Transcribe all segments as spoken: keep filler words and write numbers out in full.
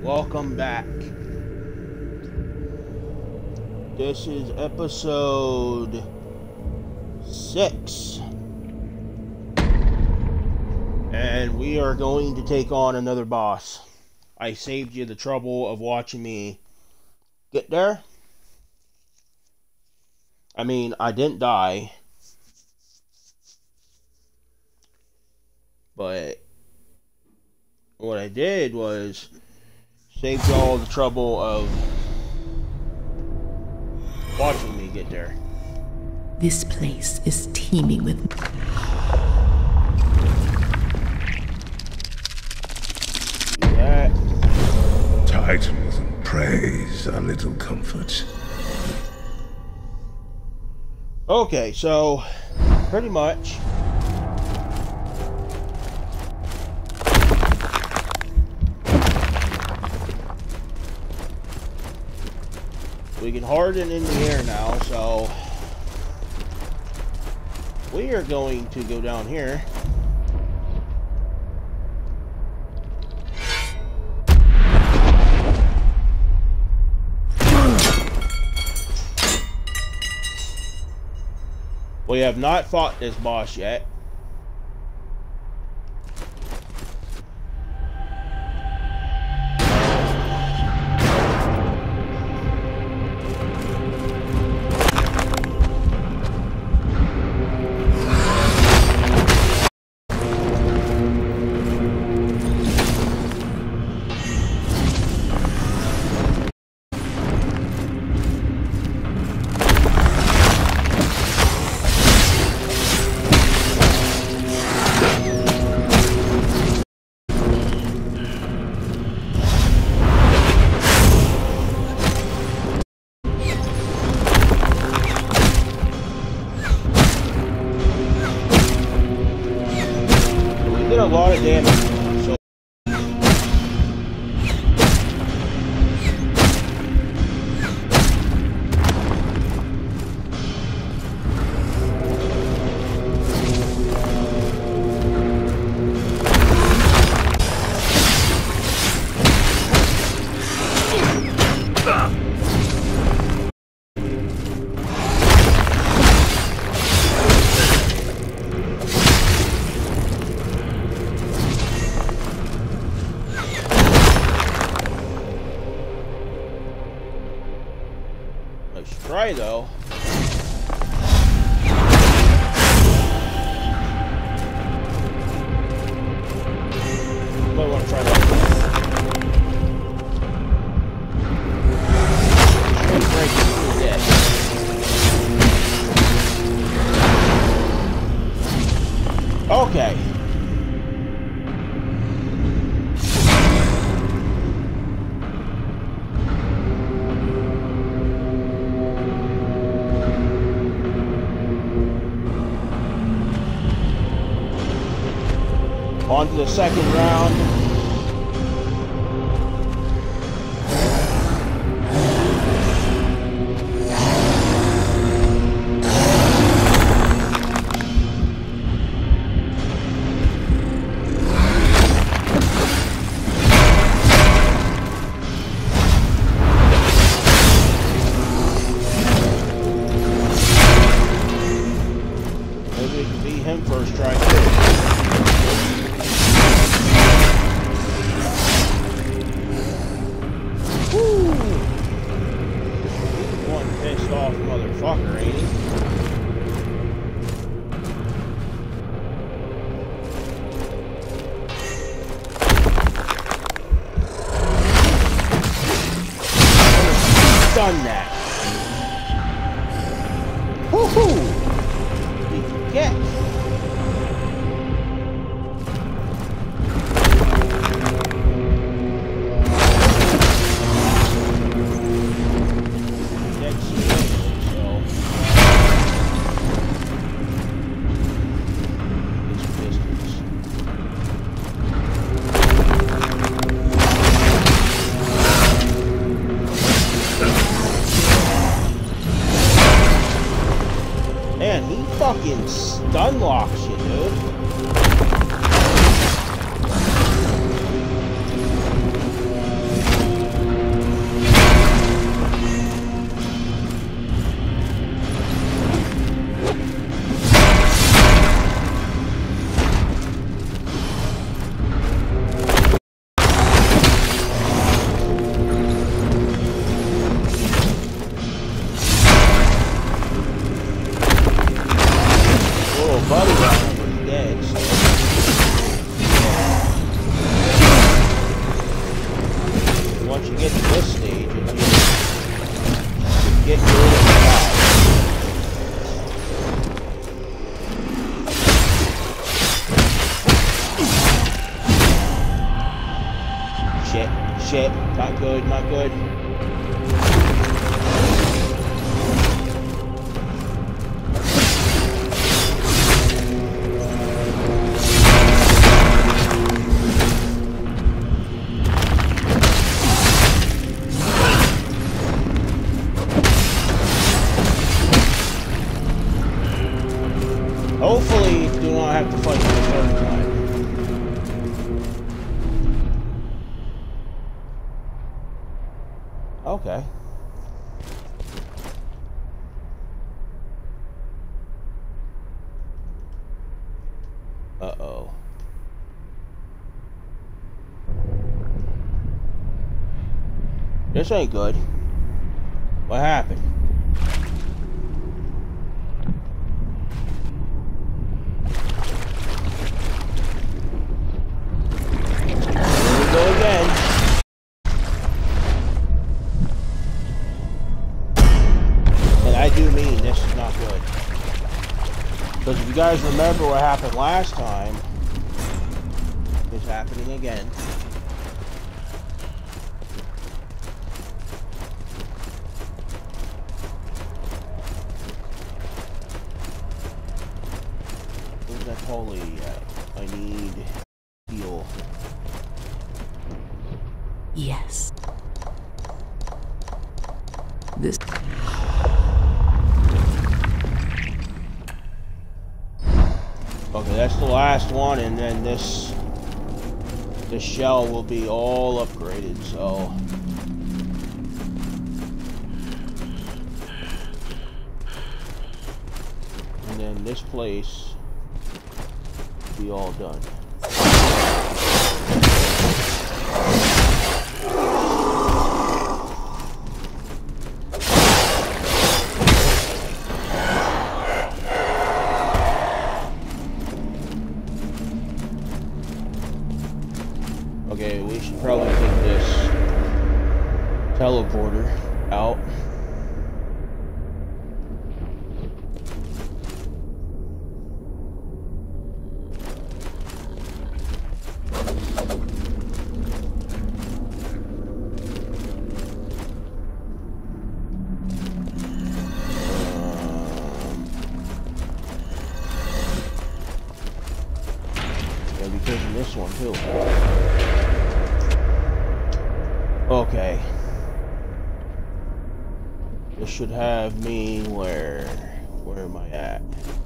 welcome back. This is episode six. And we are going to take on another boss. I saved you the trouble of watching me get there. I mean, I didn't die. But what I did was saved you all the trouble of watching me get there. This place is teeming with... Do that. Titles and praise are little comfort. Okay, so pretty much we can harden in the air now, so we are going to go down here. We have not fought this boss yet. A lot of damage. So let's try though. Might want to try that. Should break it through this. Okay. On to the second round. Maybe we can beat him first try too. Pissed off motherfucker, ain't he? Done that. Woohoo! Did you get? Man, he fucking stun locks you, dude. you get to this stage, if you get rid of the guy. Shit, shit, not good, not good. Hopefully, do not have to fight for the third time. Okay. Uh-oh. This ain't good. What happened? Because if you guys remember what happened last time, it's happening again. Where's that holy at? I need heal. Yes. This. Okay, that's the last one, and then this this shell will be all upgraded, so and then this place will be all done. Okay, we should probably take this teleporter out. Gotta be taking this one too. Okay. This should have me where? Where am I at?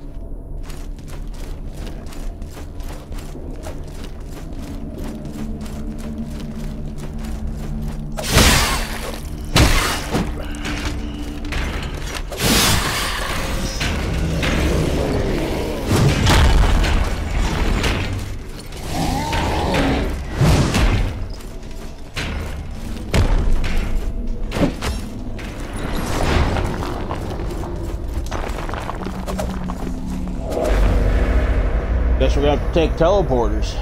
Guess we're gonna have to take teleporters.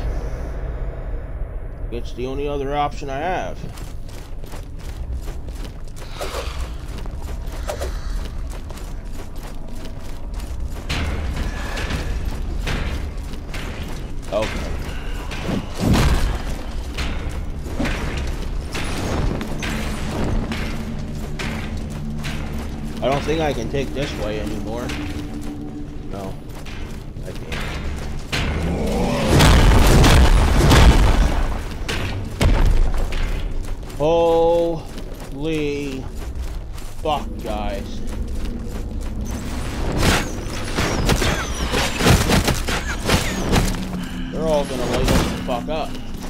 It's the only other option I have. Okay. I don't think I can take this way anymore. No, I can't. Holy fuck, guys. They're all gonna light us the fuck up.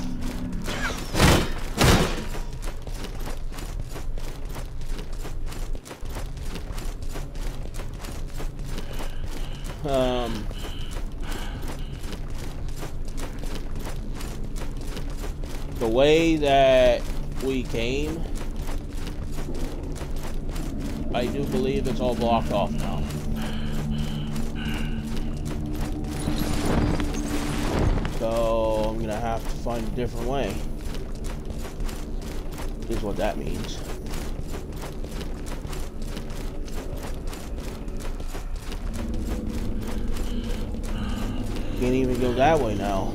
Um... The way that we came, I do believe it's all blocked off now. So I'm gonna have to find a different way. Is what that means. Can't even go that way now.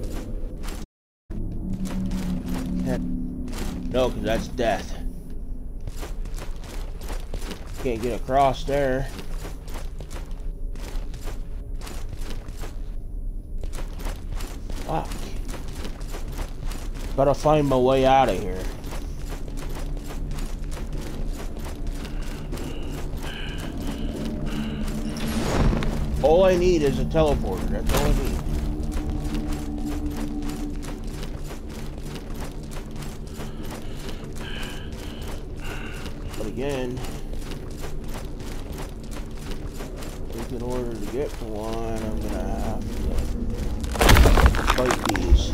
No, because that's death. Can't get across there. Fuck. Gotta find my way out of here. All I need is a teleporter. That's all I need. But again, in order to get to one, I'm gonna have to fight these.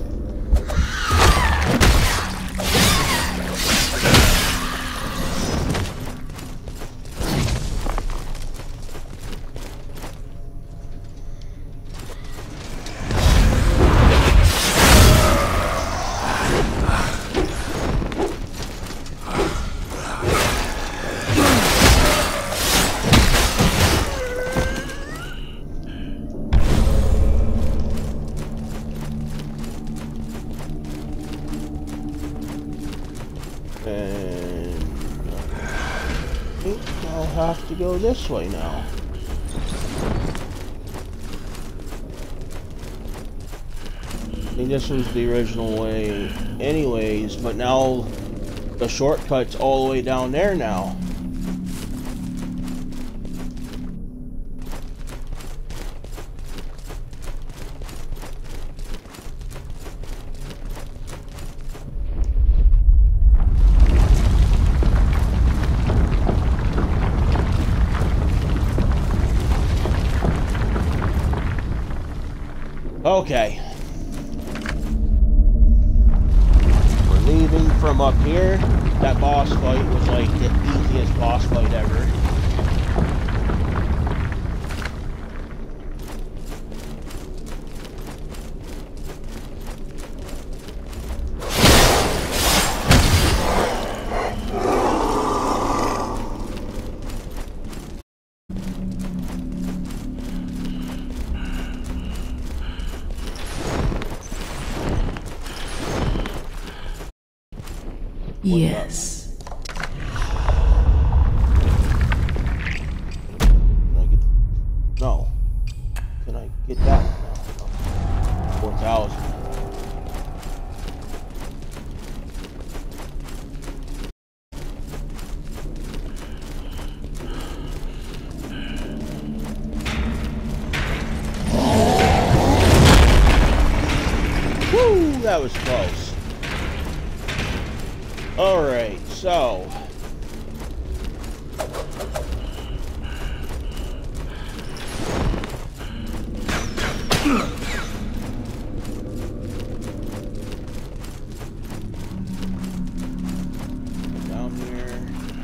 Have to go this way now. I think this was the original way anyways, but now the shortcut's all the way down there now. Okay. We're leaving from up here. That boss fight was like the easiest boss fight ever. Yes. Can I get... No. Can I get that now? four thousand. Woo! That was close. Alright, so down here,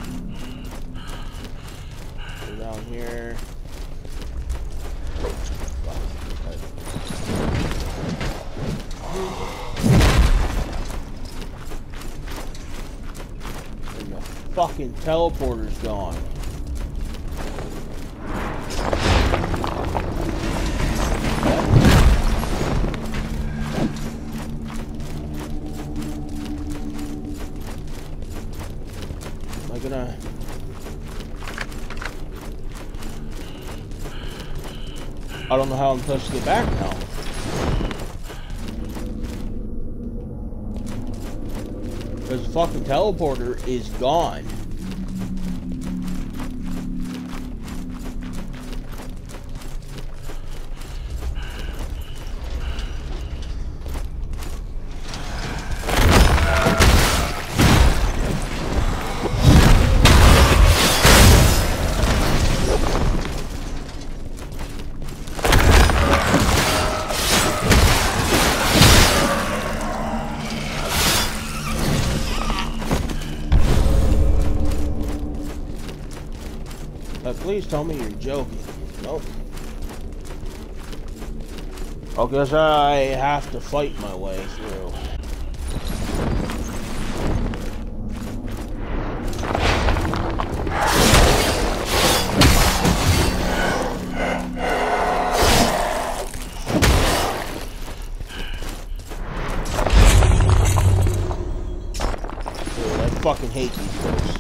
go down here. Fucking teleporter's gone. Am I gonna... I don't know how I'm supposed to get back now. Because the fucking teleporter is gone. Please tell me you're joking. Nope. I guess I have to fight my way through. fucking hate these folks.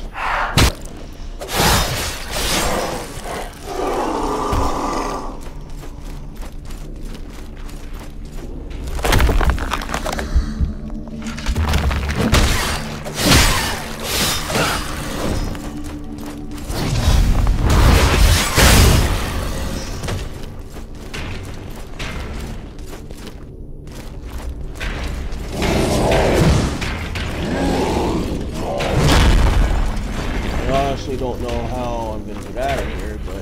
Don't know how I'm gonna get out of here, but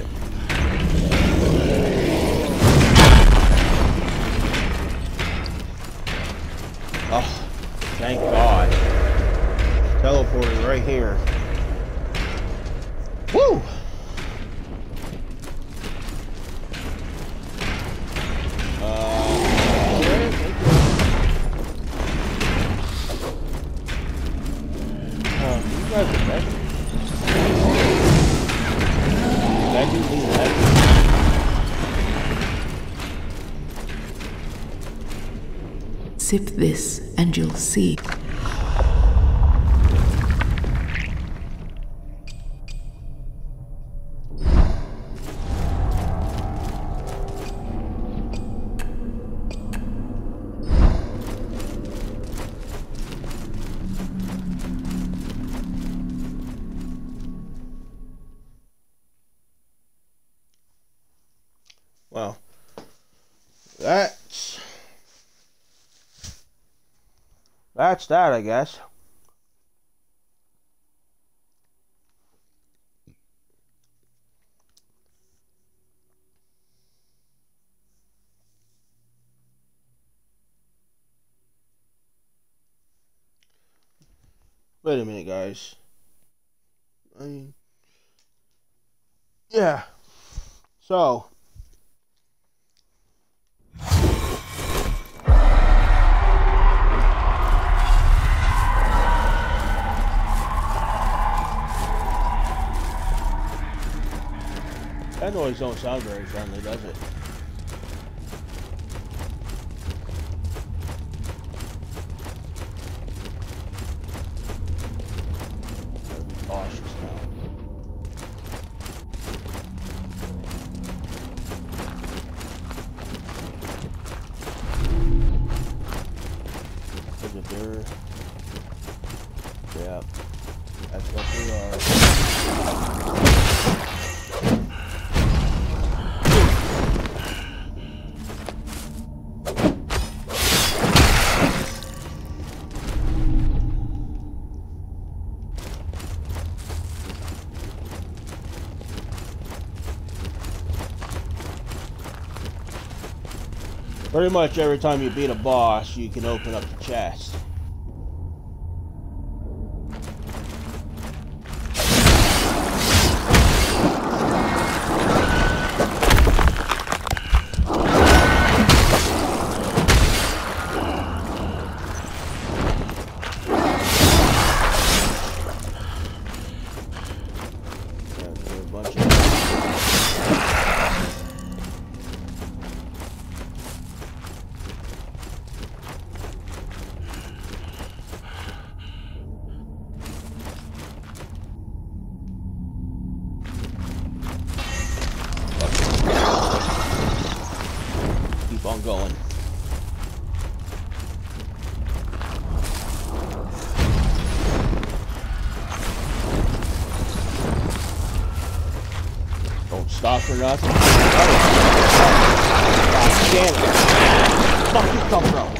oh, thank God! Teleporting right here. Woo! Uh, uh, you guys are better. Sip this and you'll see. Well, that's that's that, I guess. Wait a minute, guys. I mean, yeah. So. That noise don't sound very friendly, does it? Gotta be cautious now. Is it there? Yeah, that's what they are. Pretty much every time you beat a boss, you can open up the chest. On going. Don't stop for nothing. God damn it. Where the fuck you come from?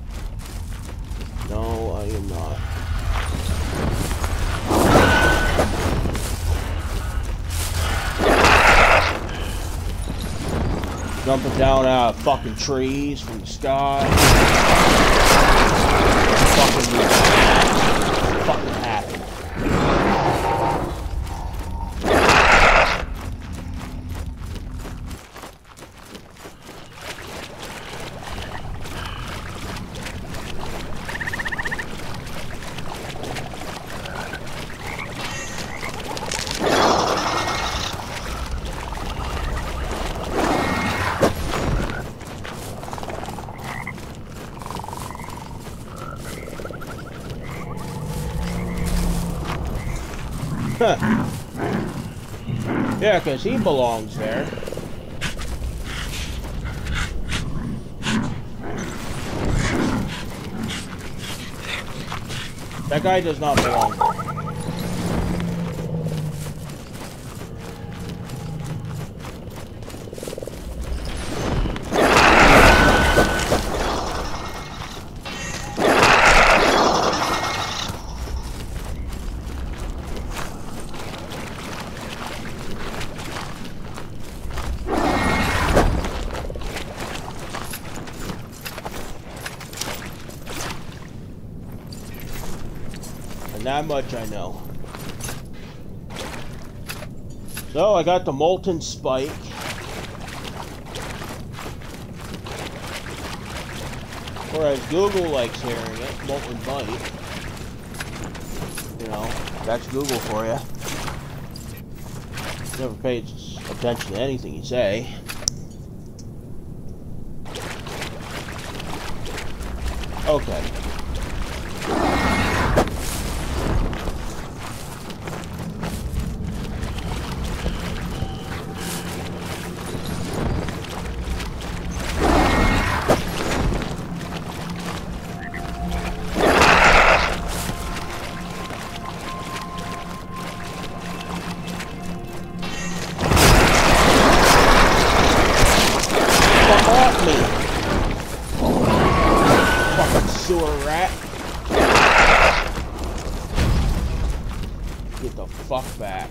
No, I am not. Jumping down out of fucking trees from the sky. Fucking, fucking happy. Huh. Yeah, because he belongs there. That guy does not belong there. That much I know. So I got the molten spike. Whereas Google likes hearing it, molten bite. You know, that's Google for you. Never pays attention to anything you say. Okay. Fuck back.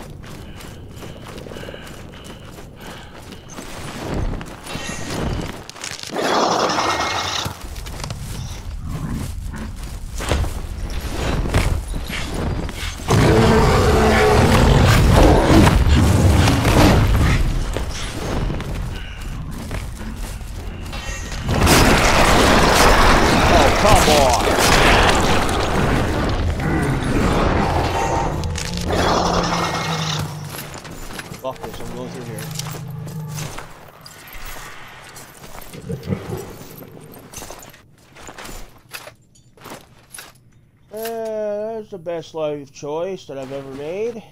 Oh, come on. Fuck this, I'm going through here. Uh, that's the best life choice that I've ever made.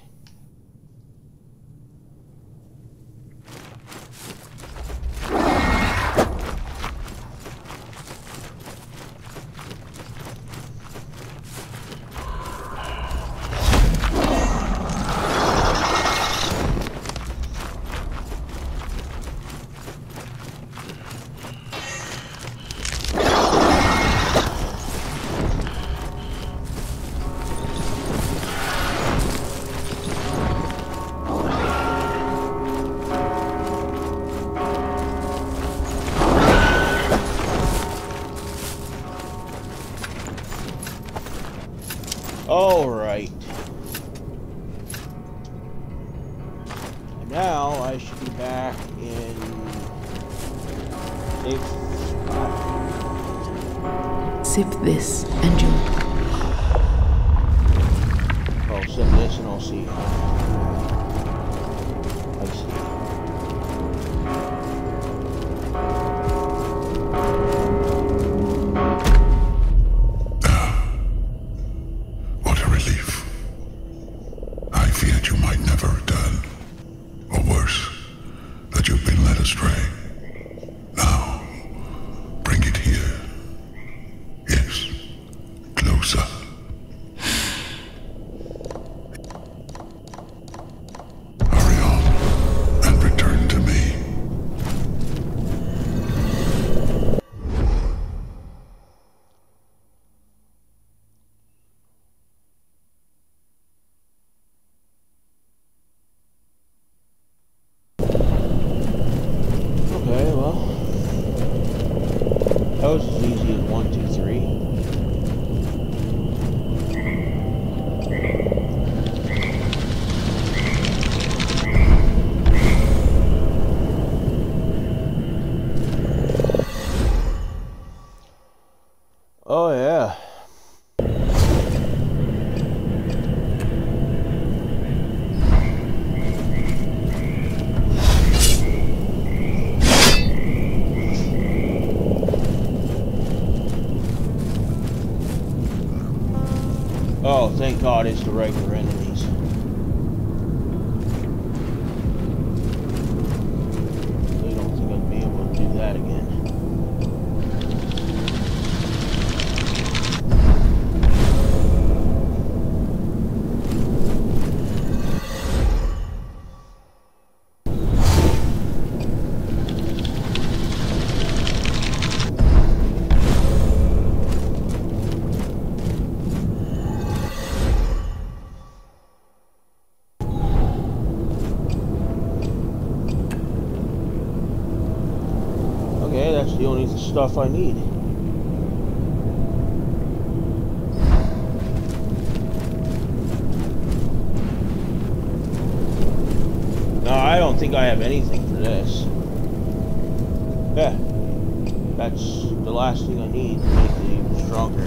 All right. And now I should be back in safe spot. Sip this and you'll... Oh, sip this and I'll see. I see. That was as easy as one, two, three. Oh yeah. Oh, thank God it's the regular enemies. I don't think I'd be able to do that again. Okay, that's the only stuff I need. No, I don't think I have anything for this. Yeah, that's the last thing I need to make it even stronger.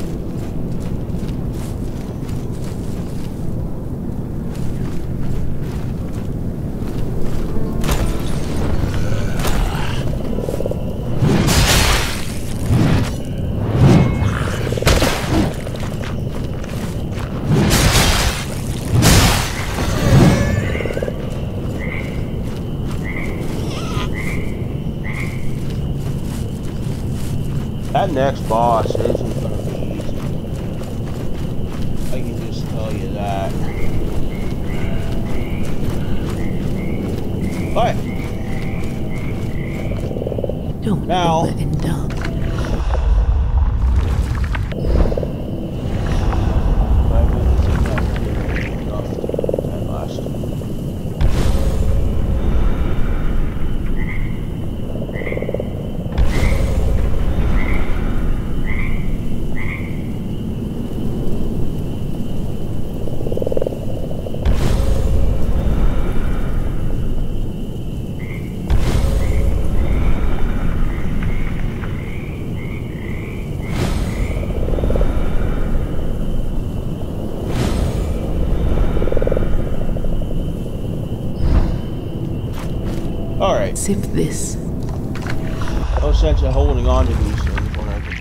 That next boss isn't going to be easy. I can just tell you that. But Don't now, overindulge. I really think that would be enough to do that last time. Alright. Sip this. No sense of holding on to these things when I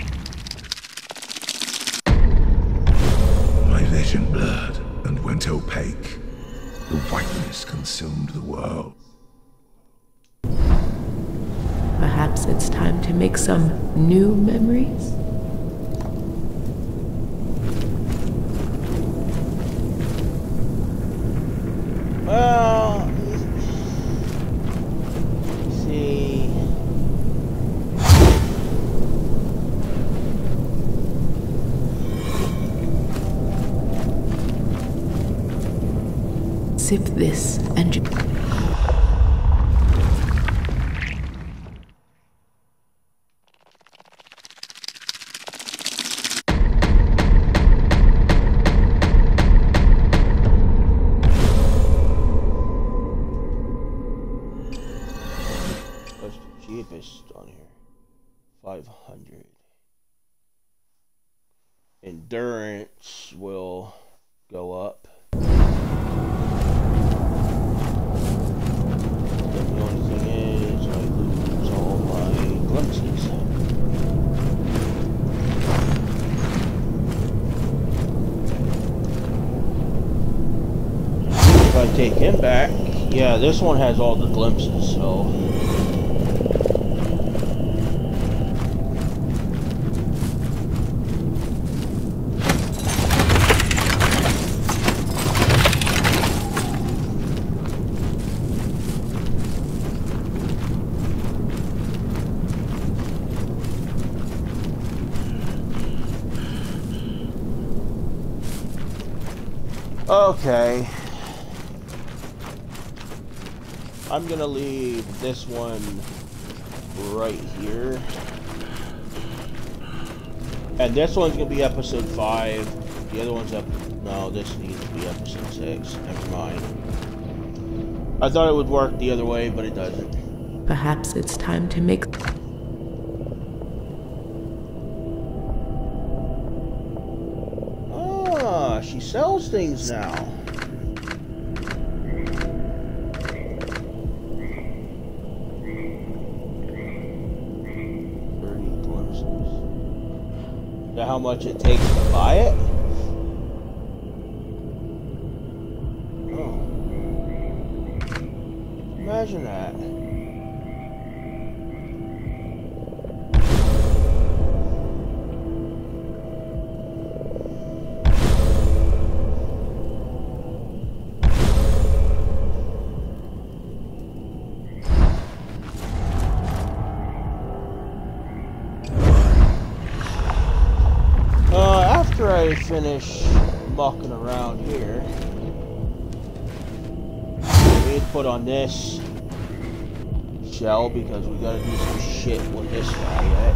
can. My vision blurred and went opaque. The whiteness consumed the world. Perhaps it's time to make some new memories? Well, see. Sip this and you... What's the cheapest on here? five hundred. Endurance will go up. The only thing is, I lose all my glimpses. If I take him back, yeah, this one has all the glimpses, so. Okay. I'm gonna leave this one right here. And this one's gonna be episode five. The other one's up. No, this needs to be episode six. Never mind. I thought it would work the other way, but it doesn't. Perhaps it's time to make... Ah, she sells things now. thirty glimpses. Is that how much it takes to buy it? Oh. Imagine that. After I finish mucking around here, we need to put on this shell because we gotta do some shit with this guy yet.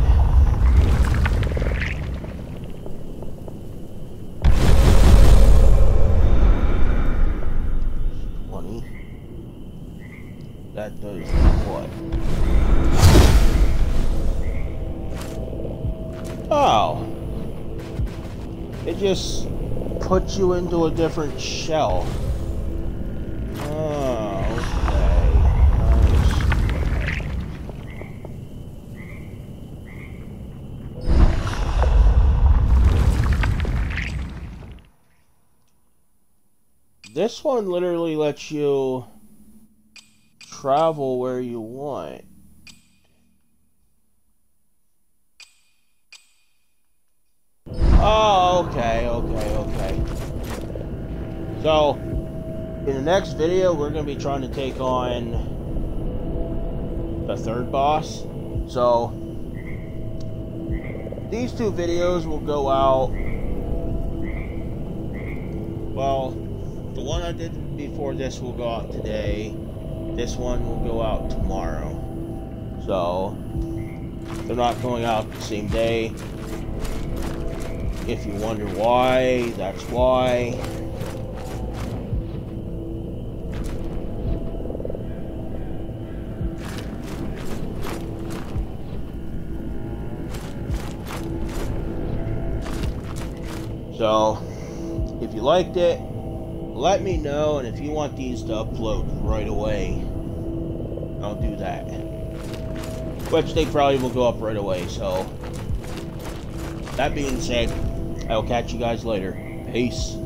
twenty. That does what? Oh. It just puts you into a different shell. Oh, okay. Nice. This one literally lets you travel where you want. Oh, okay, okay, okay. So, in the next video, we're going to be trying to take on the third boss. So, these two videos will go out. Well, the one I did before this will go out today. This one will go out tomorrow. So, they're not going out the same day. If you wonder why, that's why. So, if you liked it, let me know, and if you want these to upload right away, I'll do that. Which they probably will go up right away, so... That being said, I will catch you guys later. Peace.